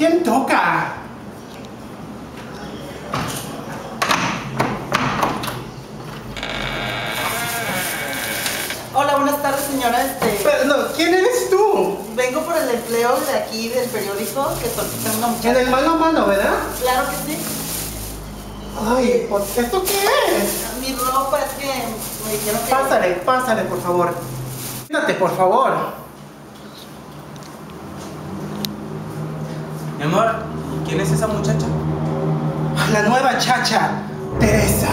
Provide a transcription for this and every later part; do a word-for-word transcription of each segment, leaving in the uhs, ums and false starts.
¿Quién toca? Hola, buenas tardes, señora. Este... Pero, no, ¿quién eres tú? Vengo por el empleo de aquí del periódico que solicitan una muchacha. En el mano a mano, ¿verdad? Claro que sí. Ay, pues, ¿esto qué es? Mi ropa es que me dijeron que... Pásale, pásale, por favor. Siéntate, por favor. Mi amor, ¿quién es esa muchacha? La nueva chacha, Teresa.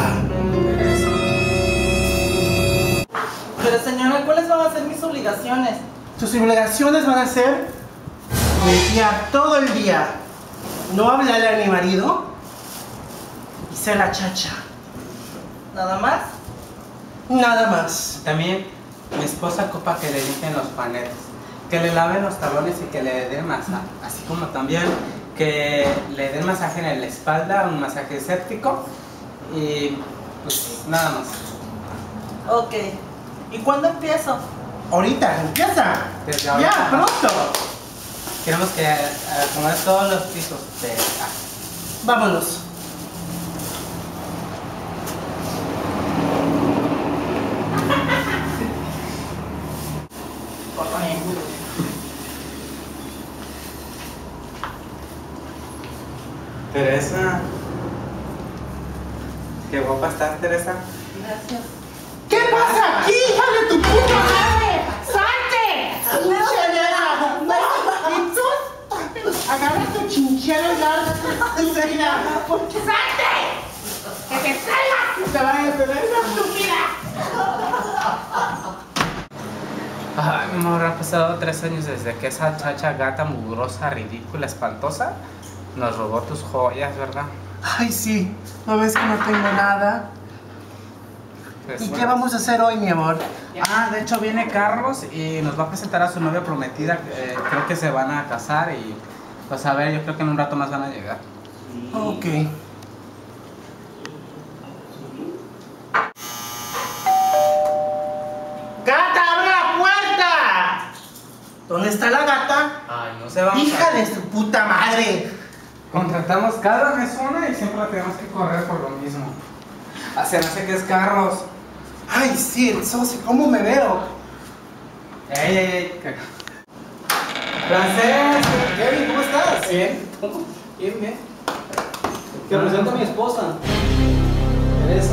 Pero señora, ¿cuáles van a ser mis obligaciones? Tus obligaciones van a ser limpiar todo el día, no hablarle a mi marido y ser la chacha. ¿Nada más? Nada más. También mi esposa ocupa que le limpien los paneles, que le laven los talones y que le den masaje, así como también que le den masaje en la espalda, un masaje séptico y pues nada más. Ok. ¿Y cuándo empiezo? Ahorita, empieza. Desde ahorita. Ya, pronto. Queremos que acomodar todos los pisos de acá. Vámonos. Teresa, qué guapa estás, Teresa. Gracias. ¿Qué pasa aquí, hija de tu puta madre? ¡Salte! ¡Chinchera! ¿Y tú? Agarra tu chinchera y la enseguida. ¡Salte! ¡Que te salga! ¡Te vayas a tener esa estúpida! Ay, mi amor, han pasado tres años desde que esa chacha gata mugrosa, ridícula, espantosa nos robó tus joyas, ¿verdad? Ay, sí. ¿No ves que no tengo nada? Pues, ¿Y bueno. qué vamos a hacer hoy, mi amor? Ah, de hecho viene Carlos y nos va a presentar a su novia prometida. Eh, creo que se van a casar y pues a ver, yo creo que en un rato más van a llegar. Ok. ¡Gata, abre la puerta! ¿Dónde está la gata? Ay, no se va. ¡Hija de su puta madre! Contratamos cada mes una y siempre la tenemos que correr por lo mismo. Ah, se me hace que es Carlos. Ay, sí, el socio, ¿cómo me veo? Ey, ey, ey. ¿Qué? Francés. Kevin, ¿cómo estás? Bien. ¿Cómo? Bien, bien. Te presento a mi esposa, Teresa.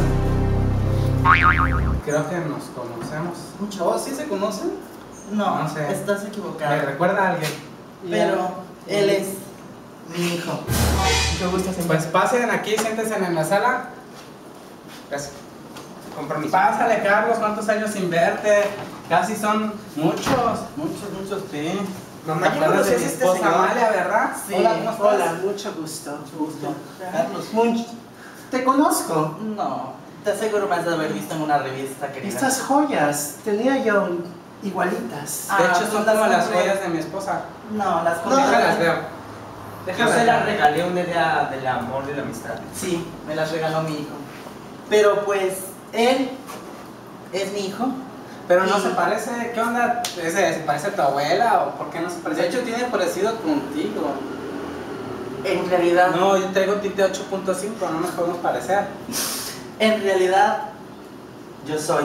Creo que nos conocemos. ¿Oh, sí se conocen? No, No sé. estás ¿Me equivocado. recuerda a alguien? Pero él es mi hijo. Mucho gusto, señor. Pues pasen aquí, siéntense en la sala. Gracias. Con permiso. Pásale, Carlos, ¿cuántos años sin verte? Casi son muchos, muchos, muchos, sí. Mamá, ¿Te acuerdas de mi ¿conoces a este esposa señor? Amalia, verdad? Sí. Hola, ¿cómo estás? Hola, mucho gusto. Mucho gusto. Carlos. Mucho. ¿Te conozco? No, te aseguro más de haber visto en una revista, querida. Estas joyas tenía yo igualitas. Ah, De hecho, pues son las como las compré. joyas de mi esposa. No, las No, compré. Déjalas veo. Yo Déjalas se la veo. regalé un día del amor y la amistad. Sí, me las regaló mi hijo. Pero pues, él es mi hijo. Pero no Y- se parece, ¿qué onda? ¿Ese, ¿Se parece a tu abuela o por qué no se parece? De hecho, tiene parecido contigo. En realidad, No, yo traigo tinte ocho punto cinco, no nos podemos parecer. en realidad, yo soy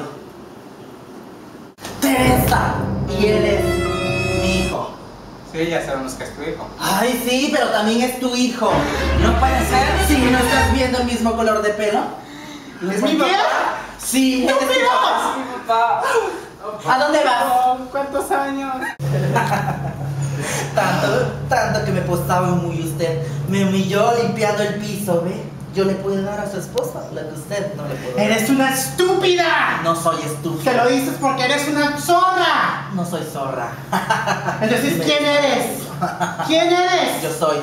Teresa y él es mi hijo. Sí, ya sabemos que es tu hijo. Ay, sí, pero también es tu hijo. No puede ser si no estás viendo el mismo color de pelo. ¿Es mi tía? Sí, es tu papá. Mi papá. ¿A dónde vas? ¿Cuántos años? Tanto, tanto que me postaba muy usted. Me humilló limpiando el piso, ¿ve? Yo le puedo dar a su esposa lo que usted no le puede dar. ¡Eres una estúpida! No soy Te estúpida. lo dices porque eres una zorra. No soy zorra. Entonces, Dime. ¿quién eres? ¿Quién eres? Yo soy.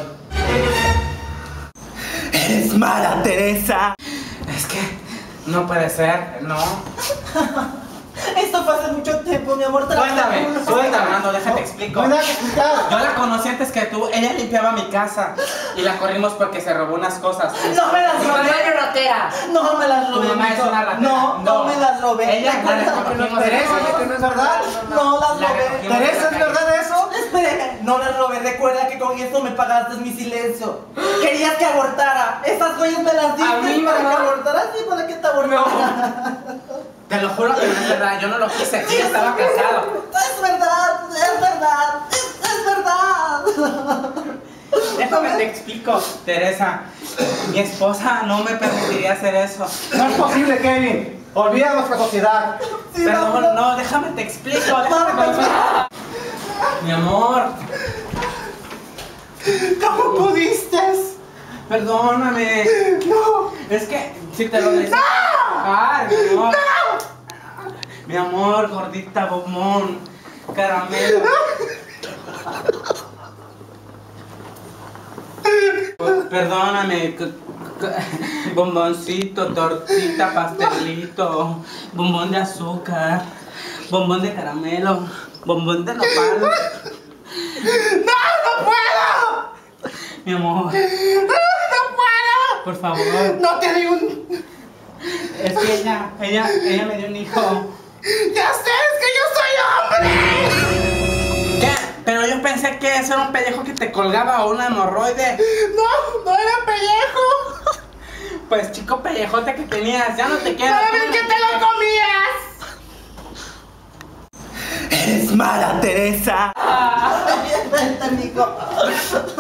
Eres mala, Teresa. Es que no puede ser, no. Esto fue hace mucho tiempo, mi amor. te lo Cuéntame, juro. cuéntame, Armando, déjate explico. Me da que explicar. Yo la conocí antes que tú, ella limpiaba mi casa y la corrimos porque se robó unas cosas. No me las Mi mamá robé. era ratera. No me las Tu robé. mamá es mijo. una ratera. No, no, me las robé. Ella ¿Te la acuerdas? recogimos. Teresa, que no es verdad. No las La robé. recogimos. Teresa, ¿es verdad eso? Es espere, no la robé. Recuerda que con eso me pagaste mi silencio. Querías que abortara. Esas joyas me las diste A mí, para mamá. que abortara, sí, para que te abortara. Te lo juro que no es verdad, yo no lo quise, yo estaba casado. Es verdad, es verdad, es, es verdad. Déjame te explico, Teresa. Mi esposa no me permitiría hacer eso. No es posible, Kevin. Olvida nuestra sociedad. Sí, Perdón, mamá. no, déjame te explico, déjame Mamá. te- Mi amor, ¿Cómo pudiste? perdóname. No. Es que si te lo decía. Ay, mi amor. Mi amor, gordita bombón, caramelo. Perdóname, c- c- bomboncito, tortita, pastelito, bombón de azúcar, bombón de caramelo, bombón de nopal. ¡No, no puedo! Mi amor, ¡No puedo! por favor. No te di un... Es que ella, ella, ella me dio un hijo. ¡Ya sé, es que yo soy hombre! ¿Qué? Pero yo pensé que eso era un pellejo que te colgaba o una hemorroide. No, no era pellejo. Pues chico pellejote que tenías, ya no te quiero. ¡Cada vez que te lo comías! Eres mala, Teresa. Vente, amigo.